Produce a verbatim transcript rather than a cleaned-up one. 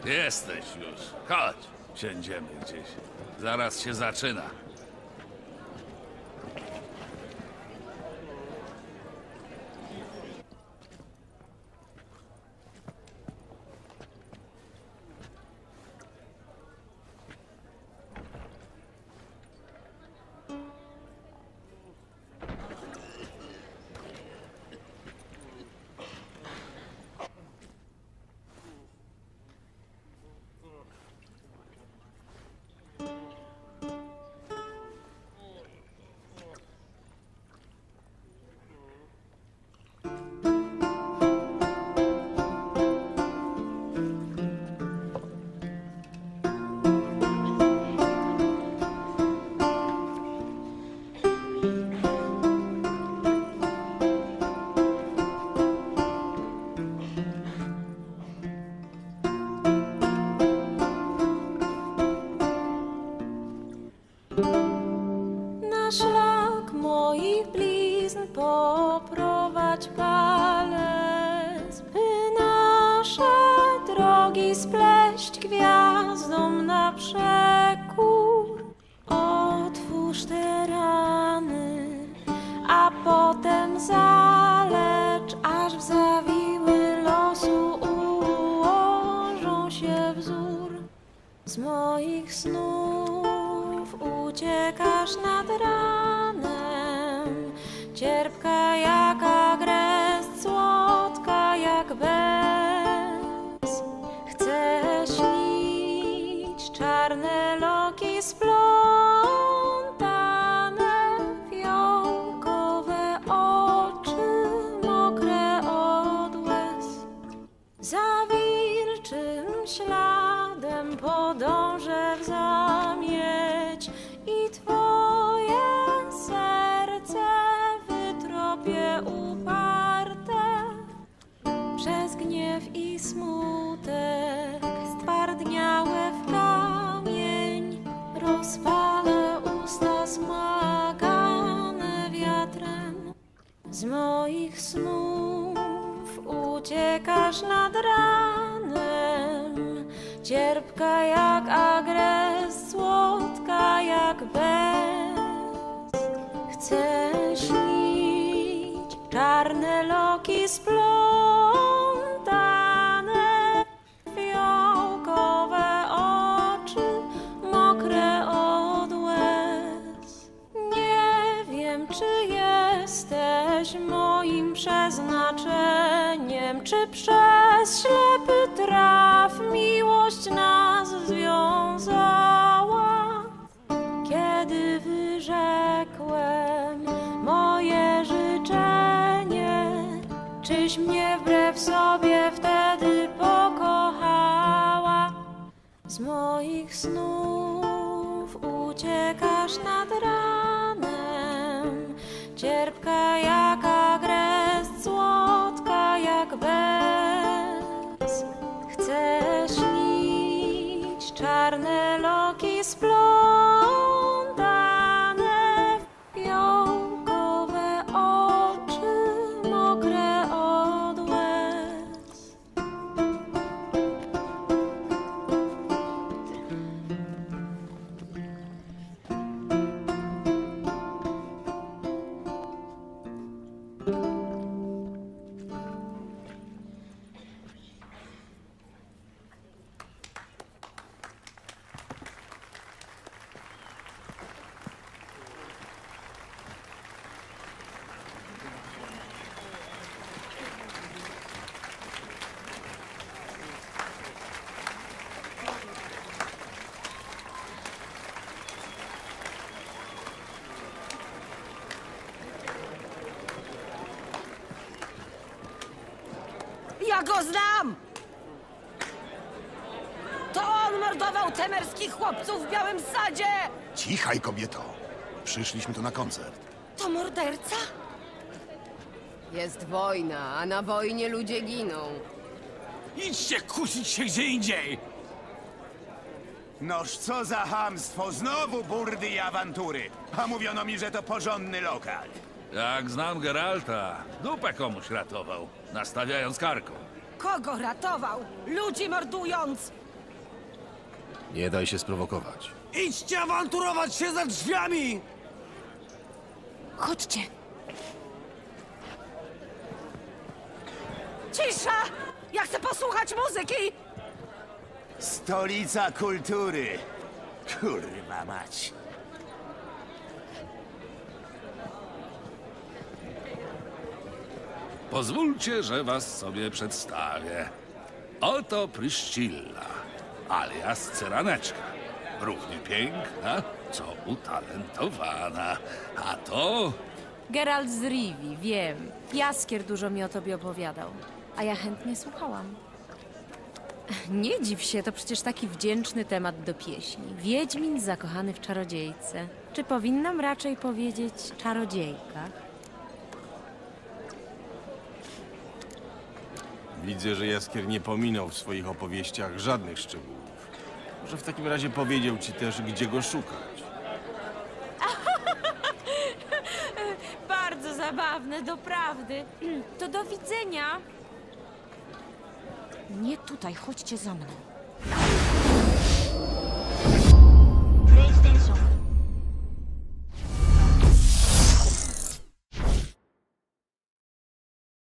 Jesteś już. Chodź, siędziemy gdzieś. Zaraz się zaczyna. Na szlak moich blizn poprowadź palec, by nasze drogi spleść gwiazdom na przekór. Otwórz te rany, a potem zalecz, aż w zawiły losu ułożą się wzór. Z moich snów uciekasz nad ranem, cierpka jak agrest, słodka jak bez. Chcę śnić czarne loki splątane, fiołkowe oczy mokre od łez. Za wilczym śladem podążę w zamieć i twoje serce wytropię uparte. Przez gniew i smutek stwardniałe w kamień rozpalę usta smagane wiatrem. Z moich snów uciekasz nad ranem, cierpka jak agrest, słodka jak bez. Chcę śnić czarne loki splątane, fiołkowe oczy mokre od łez. Nie wiem, czy jesteś moim przeznaczeniem, czy przez ślepy traf miłość nas związała. Kiedy wyrzekłem moje życzenie, czyś mnie wbrew sobie wtedy pokochała? Z moich snów uciekasz nad ranem, cierpka jak agrest, słodka jak bez. Chcę śnić czarne loki splątane, fiołkowe oczy mokre od łez. Ja go znam! To on mordował temerskich chłopców w Białym Sadzie! Cichaj, kobieto. Przyszliśmy tu na koncert. To morderca? Jest wojna, a na wojnie ludzie giną. Idźcie kusić się gdzie indziej! Noż co za chamstwo, znowu burdy i awantury. A mówiono mi, że to porządny lokal. Jak znam Geralta, dupę komuś ratował, nastawiając karką. Kogo ratował? Ludzi mordując! Nie daj się sprowokować. Idźcie awanturować się za drzwiami! Chodźcie. Cisza! Ja chcę posłuchać muzyki! Stolica kultury. Kurwa mać. Pozwólcie, że was sobie przedstawię. Oto Pryszcilla, alias Cyraneczka. Równie piękna, co utalentowana. A to... Geralt z Rivi, wiem. Jaskier dużo mi o tobie opowiadał. A ja chętnie słuchałam. Nie dziw się, to przecież taki wdzięczny temat do pieśni. Wiedźmin zakochany w czarodziejce. Czy powinnam raczej powiedzieć czarodziejka? Widzę, że Jaskier nie pominął w swoich opowieściach żadnych szczegółów. Może w takim razie powiedział ci też, gdzie go szukać. Bardzo zabawne, doprawdy. To do widzenia. Nie tutaj, chodźcie za mną.